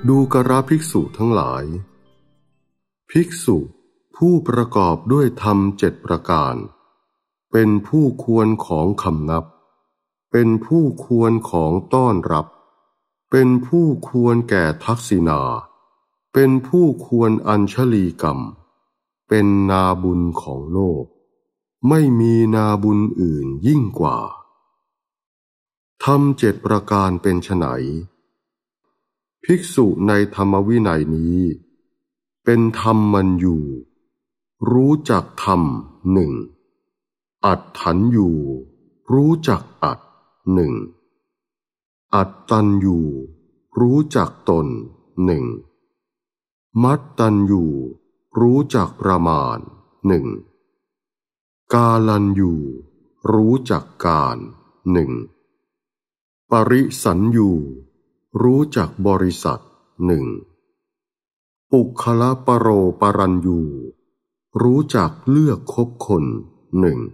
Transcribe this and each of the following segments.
ดูกระภิกษุทั้งหลายภิกษุผู้ประกอบด้วยธรรม7ประการเป็นผู้ควรของคำนับเป็นผู้ควรของต้อนรับเป็นผู้ควรแก่ทักษิณาเป็นผู้ควรอัญชลีกรรมเป็นนาบุญของโลกไม่มีนาบุญอื่นยิ่งกว่าธรรม7ประการเป็นไฉนภิกษุในธรรมวินัยนี้เป็นธรรมมัญญูรู้จักธรรมหนึ่งอัตถัญญูรู้จักอัตหนึ่งอัตตัญญูรู้จักตนหนึ่งมัตตัญญูรู้จักประมาณหนึ่งกาลัญญูรู้จักการหนึ่งปริสัญญูรู้จักบริษัทหนึ่งปุคละปโรปรัญญูรู้จักเลือกคบคนหนึ่ง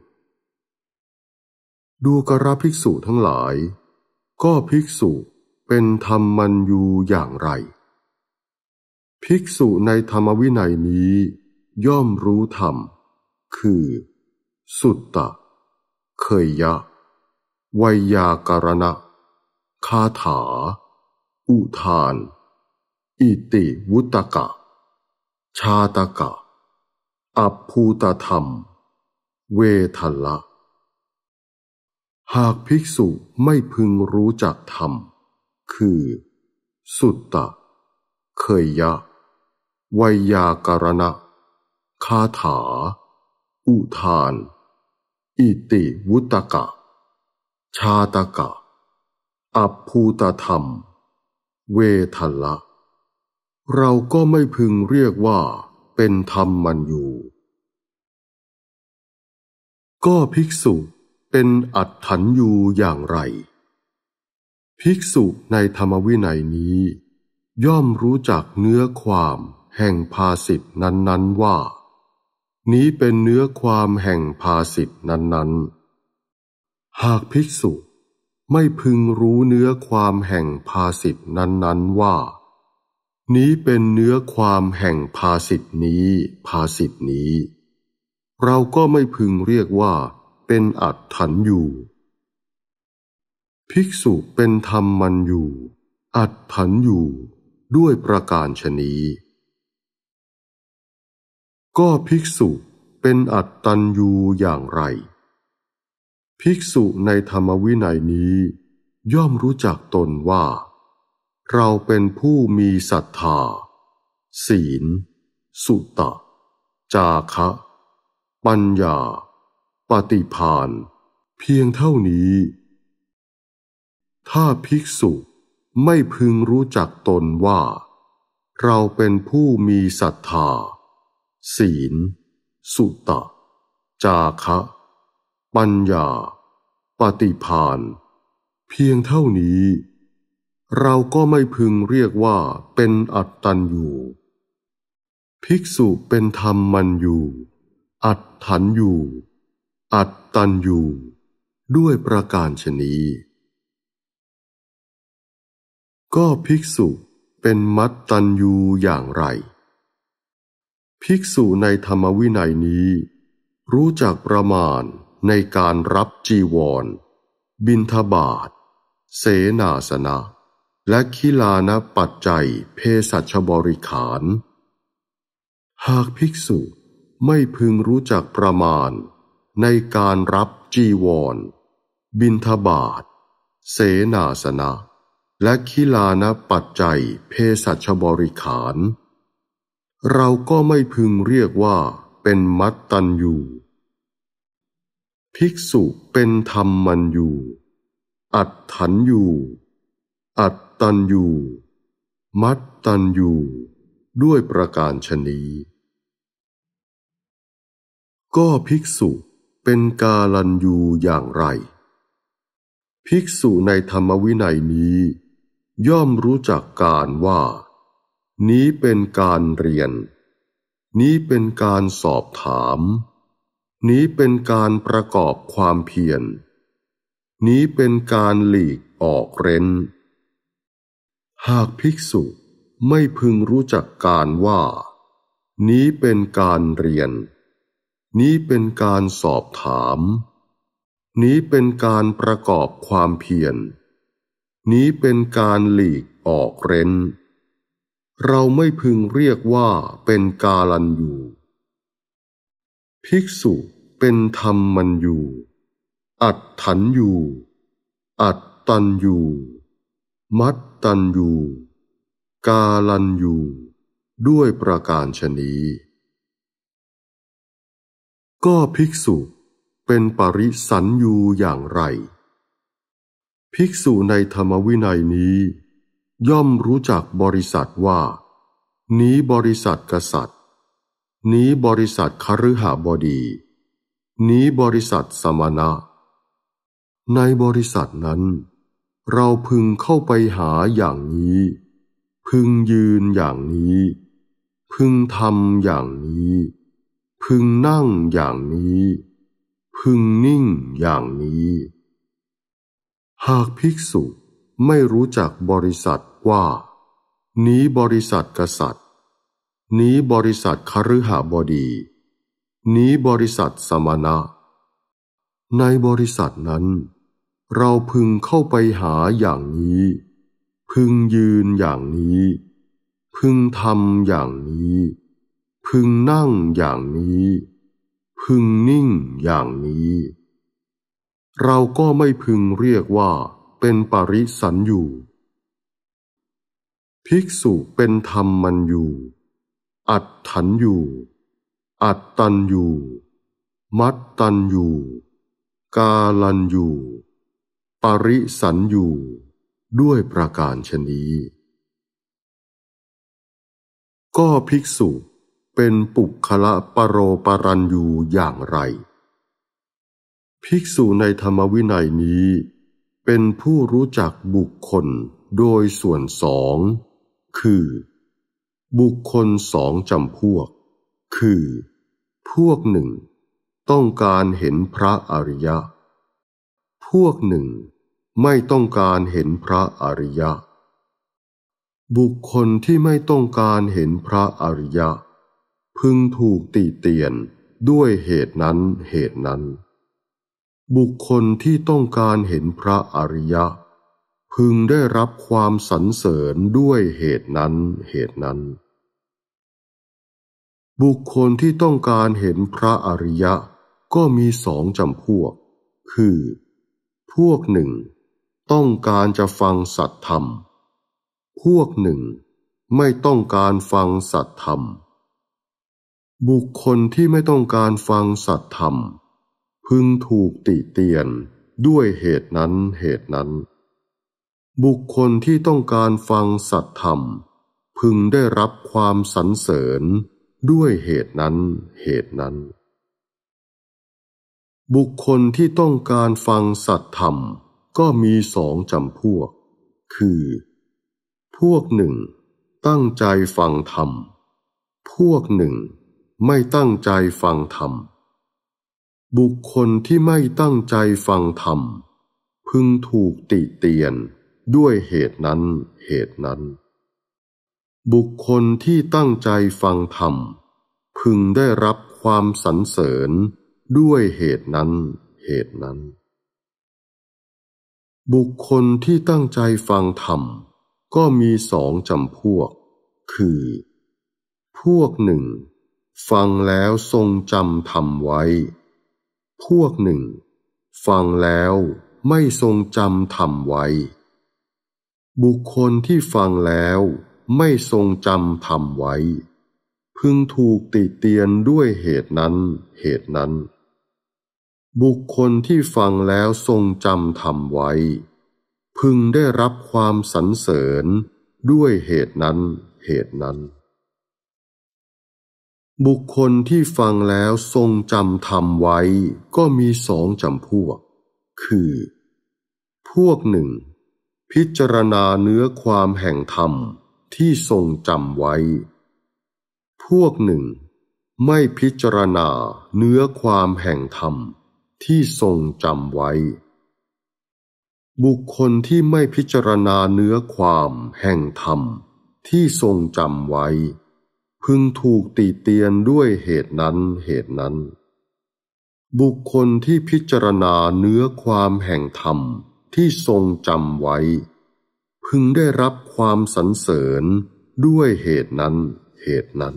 ดูกระภิกษุทั้งหลายก็ภิกษุเป็นธรรมมัญญูอย่างไรภิกษุในธรรมวินัยนี้ย่อมรู้ธรรมคือสุตตะเคยยะไวยากรณะคาถาอุทานอิติวุตกะชาตกะอัปภูตธรรมเวทัลละหากภิกษุไม่พึงรู้จักธรรมคือสุตตะเคยยะไวยากรณะคาถาอุทานอิติวุตกะชาตกะอัปภูตธรรมเวทัลละเราก็ไม่พึงเรียกว่าเป็นธรรมมัญญูก็ภิกษุเป็นอัตถัญญูอย่างไรภิกษุในธรรมวินัยนี้ย่อมรู้จักเนื้อความแห่งภาษิตนั้นๆว่านี้เป็นเนื้อความแห่งภาษิตนั้นๆหากภิกษุไม่พึงรู้เนื้อความแห่งภาษิตนั้นๆว่านี้เป็นเนื้อความแห่งภาษิตนี้เราก็ไม่พึงเรียกว่าเป็นอัตถัญญูภิกษุเป็นธรรมมัญญูอัตถัญญูด้วยประการฉนี้ก็ภิกษุเป็นอัตตัญญูอย่างไรภิกษุในธรรมวินัยนี้ย่อมรู้จักตนว่าเราเป็นผู้มีศรัทธาศีลสุตะจาคะปัญญาปฏิภาณเพียงเท่านี้ถ้าภิกษุไม่พึงรู้จักตนว่าเราเป็นผู้มีศรัทธาศีลสุตะจาคะปัญญาปฏิภาณเพียงเท่านี้เราก็ไม่พึงเรียกว่าเป็นอัตตัญญูภิกษุเป็นธรรมมัญญูอัตถัญญูอัตตัญญูด้วยประการฉนี้ก็ภิกษุเป็นมัตตัญญูอย่างไรภิกษุในธรรมวินัยนี้รู้จักประมาณในการรับจีวรบิณฑบาตเสนาสนะและขิลานปัจจัยเภสัชบริขารหากภิกษุไม่พึงรู้จักประมาณในการรับจีวรบิณฑบาตเสนาสนะและขิลานปัจจัยเภสัชบริขารเราก็ไม่พึงเรียกว่าเป็นมัตตัญญูภิกษุเป็นธรรมมัญญูอัตถัญญูอัตตัญญูมัตตัญญูด้วยประการฉนี้ก็ภิกษุเป็นกาลัญญูอย่างไรภิกษุในธรรมวินัยนี้ย่อมรู้จักการว่านี้เป็นการเรียนนี้เป็นการสอบถามนี้เป็นการประกอบความเพียรนี้เป็นการหลีกออกเร้นหากภิกษุไม่พึงรู้จักการว่านี้เป็นการเรียนนี้เป็นการสอบถามนี้เป็นการประกอบความเพียรนี้เป็นการหลีกออกเร้นเราไม่พึงเรียกว่าเป็นกาลันยูภิกษุเป็นธรรมัญญูอัตถัญญูอัตตัญญูมัตตัญญูกาลันยูด้วยประการฉะนี้ก็ภิกษุเป็นปริสัญญูอย่างไรภิกษุในธรรมวินัยนี้ย่อมรู้จักบริษัทว่านี้บริษัทกษัตริย์นี้บริษัทคฤหบดีนี้บริษัทสมณะในบริษัทนั้นเราพึงเข้าไปหาอย่างนี้พึงยืนอย่างนี้พึงทำอย่างนี้พึงนั่งอย่างนี้พึงนิ่งอย่างนี้หากภิกษุไม่รู้จักบริษัทว่านี้บริษัทกษัตริย์นี้บริษัทคฤหบดีนี้บริษัทสมณะในบริษัทนั้นเราพึงเข้าไปหาอย่างนี้พึงยืนอย่างนี้พึงทำอย่างนี้พึงนั่งอย่างนี้พึงนิ่งอย่างนี้เราก็ไม่พึงเรียกว่าเป็นปริสัญญูภิกษุเป็นธรรมัญญูอัตถัญญูอัตตัญญูมัตตัญญูกาลัญญูปริสัญญูด้วยประการฉะนี้ก็ภิกษุเป็นปุคละปโรปรัญญูอย่างไรภิกษุในธรรมวินัยนี้เป็นผู้รู้จักบุคคลโดยส่วนสองคือบุคคลสองจำพวกคือพวกหนึ่งต้องการเห็นพระอริยะพวกหนึ่งไม่ต้องการเห็นพระอริยะบุคคลที่ไม่ต้องการเห็นพระอริยะพึงถูกติเตียนด้วยเหตุนั้นเหตุนั้นบุคคลที่ต้องการเห็นพระอริยะพึงได้รับความสรรเสริญด้วยเหตุนั้นเหตุนั้นบุคคลที่ต้องการเห็นพระอริยะก็มีสองจำพวกคือพวกหนึ่งต้องการจะฟังสัตธรรมพวกหนึ่งไม่ต้องการฟังสัตธรรมบุคคลที่ไม่ต้องการฟังสัตธรรมพึงถูกติเตียนด้วยเหตุนั้นเหตุนั้นบุคคลที่ต้องการฟังสัตธรรมพึงได้รับความสรรเสริญด้วยเหตุนั้นเหตุนั้นบุคคลที่ต้องการฟังสัตธรรมก็มีสองจำพวกคือพวกหนึ่งตั้งใจฟังธรรมพวกหนึ่งไม่ตั้งใจฟังธรรมบุคคลที่ไม่ตั้งใจฟังธรรมพึงถูกติเตียนด้วยเหตุนั้นเหตุนั้นบุคคลที่ตั้งใจฟังธรรมพึงได้รับความสรรเสริญด้วยเหตุนั้นเหตุนั้นบุคคลที่ตั้งใจฟังธรรมก็มีสองจำพวกคือพวกหนึ่งฟังแล้วทรงจำธรรมไว้พวกหนึ่งฟังแล้วไม่ทรงจำธรรมไว้บุคคลที่ฟังแล้วไม่ทรงจำธรรมไว้พึงถูกติเตียนด้วยเหตุนั้นเหตุนั้นบุคคลที่ฟังแล้วทรงจำธรรมไว้พึงได้รับความสรรเสริญด้วยเหตุนั้นเหตุนั้นบุคคลที่ฟังแล้วทรงจำธรรมไว้ก็มีสองจำพวกคือพวกหนึ่งพิจารณาเนื้อความแห่งธรรมที่ทรงจำไว้พวกหนึ่งไม่พิจารณาเนื้อความแห่งธรรมที่ทรงจำไว้บุคคลที่ไม่พิจารณาเนื้อความแห่งธรรมที่ทรงจำไว้พึงถูกติเตียนด้วยเหตุนั้นเหตุนั้นบุคคลที่พิจารณาเนื้อความแห่งธรรมที่ทรงจำไว้พึงได้รับความสรรเสริญด้วยเหตุนั้นเหตุนั้น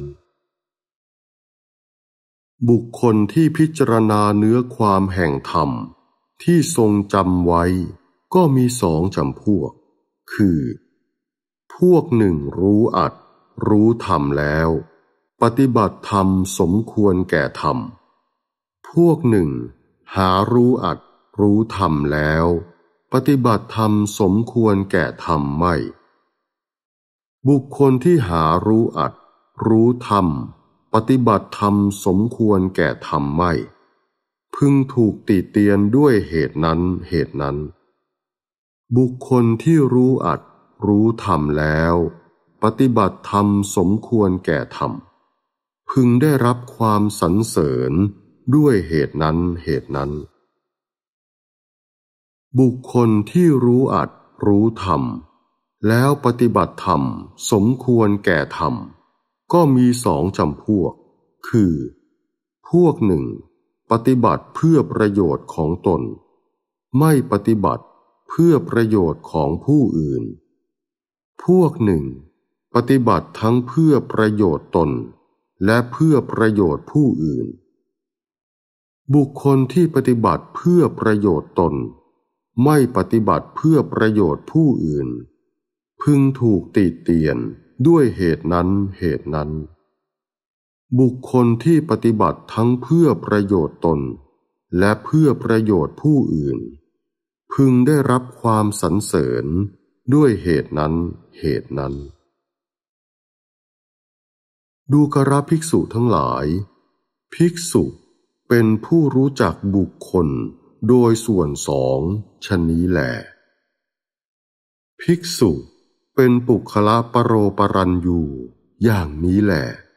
บุคคลที่พิจารณาเนื้อความแห่งธรรมที่ทรงจำไว้ก็มีสองจำพวกคือพวกหนึ่งรู้อัดรู้ธรรมแล้วปฏิบัติธรรมสมควรแก่ธรรมพวกหนึ่งหารู้อัดรู้ธรรมแล้วปฏิบัติธรรมสมควรแก่ธรรมไม่บุคคลที่หารู้อัดรู้ธรรมปฏิบัติธรรมสมควรแก่ธรรมไม่พึงถูกติเตียนด้วยเหตุนั้นเหตุนั้นบุคคลที่รู้อัดรู้ธรรมแล้วปฏิบัติธรรมสมควรแก่ธรรมพึงได้รับความสรรเสริญด้วยเหตุนั้นเหตุนั้นบุคคลที่รู้อัดรู้ธรรมแล้วปฏิบัติธรรมสมควรแก่ธรรมก็มีสองจำพวกคือพวกหนึ่งปฏิบัติเพื่อประโยชน์ของตนไม่ปฏิบัติเพื่อประโยชน์ของผู้อื่นพวกหนึ่งปฏิบัติทั้งเพื่อประโยชน์ตนและเพื่อประโยชน์ผู้อื่นบุคคลที่ปฏิบัติเพื่อประโยชน์ตนไม่ปฏิบัติเพื่อประโยชน์ผู้อื่นพึงถูกติเตียนด้วยเหตุนั้นเหตุนั้นบุคคลที่ปฏิบัติทั้งเพื่อประโยชน์ตนและเพื่อประโยชน์ผู้อื่นพึงได้รับความสรรเสริญด้วยเหตุนั้นเหตุนั้นดูกรภิกษุทั้งหลายภิกษุเป็นผู้รู้จักบุคคลโดยส่วนสองชะนี้แลภิกษุเป็นปุคละปโรปรัญญูอย่างนี้แล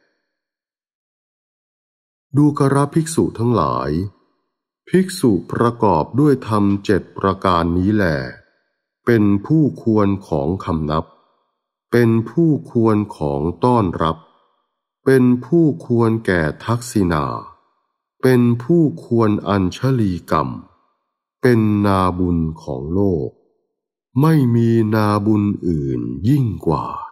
ดูกรภิกษุทั้งหลายภิกษุประกอบด้วยธรรม7ประการนี้แลเป็นผู้ควรของคำนับเป็นผู้ควรของต้อนรับเป็นผู้ควรแก่ทักษิณาเป็นผู้ควรอัญชลีกรรมเป็นนาบุญของโลกไม่มีนาบุญอื่นยิ่งกว่า